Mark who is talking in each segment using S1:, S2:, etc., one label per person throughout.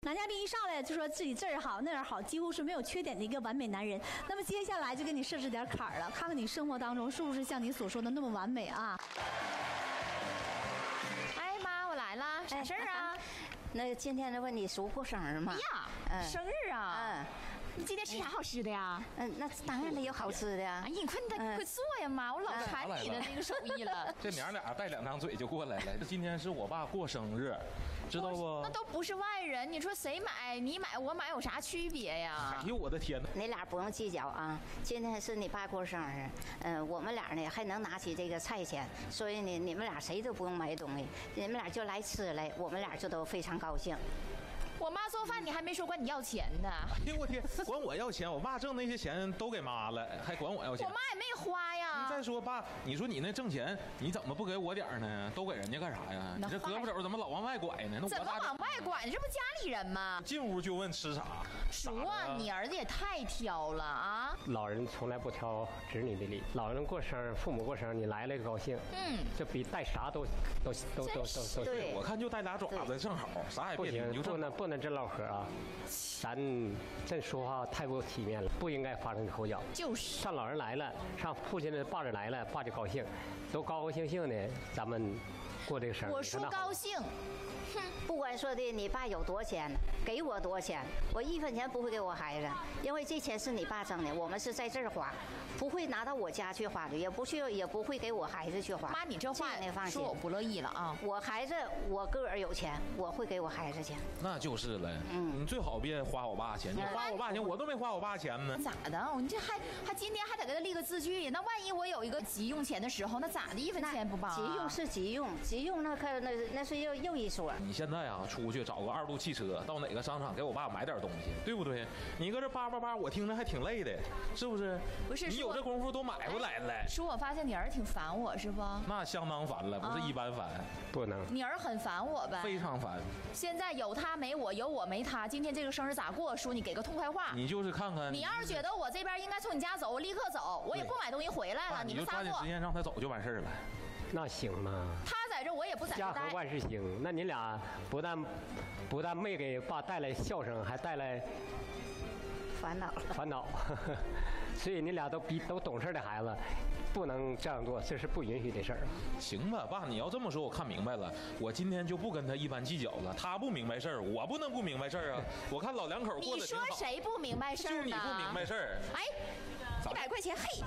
S1: 男嘉宾一上来就说自己这儿好那儿好，几乎是没有缺点的一个完美男人。那么接下来就给你设置点坎儿了，看看你生活当中是不是像你所说的那么完美啊？
S2: 哎妈，我来了，啥事儿啊？
S3: 那今天的问你叔过生日吗？
S2: 呀，生日啊！你今天吃啥好吃的呀？
S3: 那当然得有好吃的呀。
S2: 哎呀，你快做呀妈！我老馋你的那个手艺了。
S4: 这娘俩带两张嘴就过来了。今天是我爸过生日，知道不？
S2: 那都不是外人，你说谁买？你买我买有啥区别呀？
S4: 哎呦我的天哪！
S3: 你俩不用计较啊。今天是你爸过生日，我们俩呢还能拿起这个菜钱，所以呢你们俩谁都不用买东西，你们俩就来吃来，我们俩就都非常高兴。
S2: 我妈做饭，你还没说管你要钱呢。
S4: 哎呦我天，管我要钱，我爸挣那些钱都给妈了，还管我要钱。
S2: 我妈也没花呀。
S4: 你再说爸，你说你那挣钱，你怎么不给我点呢？都给人家干啥呀？你这胳膊肘怎么老往外拐呢？那
S2: 怎么往外拐？这不家里人吗？
S4: 进屋就问吃啥？
S2: 叔啊，你儿子也太挑了啊！
S5: 老人从来不挑子女的理，老人过生日，父母过生日，你来了高兴，这比带啥都
S3: 对。
S4: 我看就带俩爪子正好，啥也别
S5: 行，不能真唠嗑啊！咱这说话太不体面了，不应该发生口角。
S2: 就是
S5: 上老人来了，上父亲的爸这来了，爸就高兴，都高高兴兴的，咱们过这个生日。
S2: 我叔高兴。
S3: 不管说的你爸有多钱，给我多钱，我1分钱不会给我孩子，因为这钱是你爸挣的，我们是在这儿花，不会拿到我家去花的，也不会给我孩子去花。
S2: 妈，你这话说我不乐意了啊！我
S3: 孩子我个儿有钱，我会给我孩子钱。
S4: 那就是了，你最好别花我爸钱，你花我爸钱，我都没花我爸钱呢。
S2: 咋的？你这还今天还得给他立个字据，那万一我有一个急用钱的时候，那咋的？1分钱不帮？
S3: 急用是急用，急用那是又一说。
S4: 你现在啊，出去找个2路汽车，到哪个商场给我爸买点东西，对不对？你搁这叭叭叭，我听着还挺累的，是不是？
S2: 不是，
S4: 你有这功夫都买回来了。
S2: 叔，我发现你儿挺烦我，是不？
S4: 那相当烦了，不是一般烦，
S5: 不能。
S2: 你儿很烦我呗？
S4: 非常烦。
S2: 现在有他没我，有我没他，今天这个生日咋过？叔，你给个痛快话。
S4: 你就是看看，
S2: 你要是觉得我这边应该从你家走，我立刻走，我也不买东西回来了。
S4: 你们仨就抓紧时间让他走就完事儿了。
S5: 那行吗？
S2: 他在这，我也不在这待。
S5: 家和万事兴。那你俩不但没给爸带来笑声，还带来
S3: 烦恼。
S5: 所以你俩都懂事的孩子，不能这样做，这是不允许的事儿。
S4: 行吧，爸，你要这么说，我看明白了。我今天就不跟他一般计较了。他不明白事儿，我不能不明白事儿啊。我看老两口过得挺好。
S2: 你说谁不明白事儿呢？
S4: 就你不明白事儿。
S2: 哎，100块钱，嘿。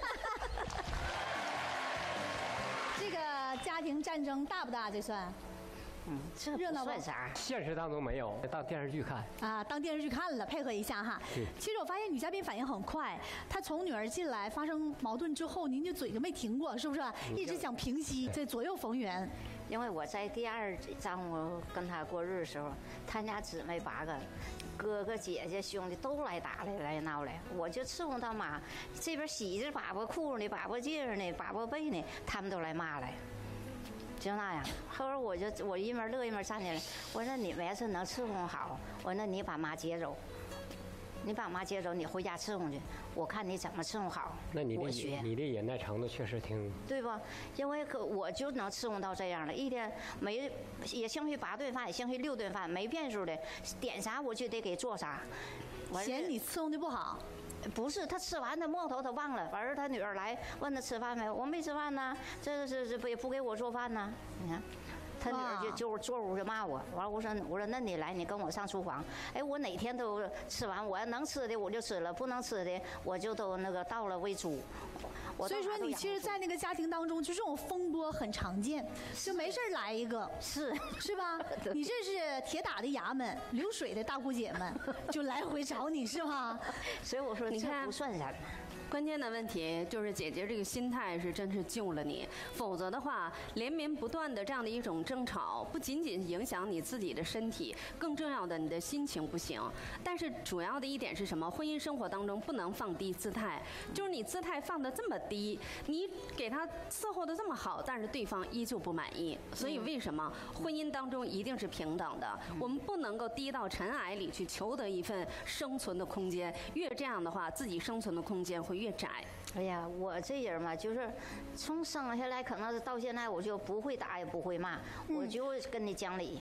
S1: 这个家庭战争大不大？这算？
S3: 这热闹算啥？
S5: 现实当中没有，当电视剧看
S1: 啊，当电视剧看了，配合一下哈。其实我发现女嘉宾反应很快，她从女儿进来发生矛盾之后，您这嘴就没停过，是不是？一直想平息，这左右逢源。
S3: 因为我在第2丈夫跟他过日的时候，他家姊妹8个。哥哥姐姐兄弟都来打来闹来，我就伺候他妈，这边洗着粑粑裤呢，粑粑镜呢，粑粑被呢，他们都来骂来，就那样。后来我一面乐一面站起来，我说你们要是能伺候好，我说那你把妈接走。你把妈接走，你回家伺候去，我看你怎么伺候好。
S5: 那你的忍耐程度确实挺
S3: 对吧？因为我就能伺候到这样了，一天也兴许8顿饭，也兴许6顿饭，没变数的，点啥我就得给做啥。
S1: 嫌你伺候的不好？
S3: 不是，他吃完他摸头他忘了，完事他女儿来问他吃饭没，我没吃饭呢，这不给我做饭呢？你看。他女儿就坐屋就骂我，完了我说那你来，你跟我上厨房。哎，我哪天都吃完，我要能吃的我就吃了，不能吃的我就都到了喂猪。
S1: 所以说你其实，在那个家庭当中，就这种风波很常见，就没事来一个，是吧？你这是铁打的衙门，流水的大姑姐们就来回找你是吧？
S3: 所以我说这不算啥。
S6: 关键的问题就是姐姐这个心态是真是救了你，否则的话连绵不断的这样的一种争吵，不仅仅影响你自己的身体，更重要的你的心情不行。但是主要的一点是什么？婚姻生活当中不能放低姿态，就是你姿态放得这么低，你给他伺候的这么好，但是对方依旧不满意。所以为什么婚姻当中一定是平等的？我们不能够低到尘埃里去求得一份生存的空间，越这样的话，自己生存的空间会越窄。
S3: 哎呀，我这人嘛，就是从生下来可能是到现在，我就不会打也不会骂，我就跟你讲理。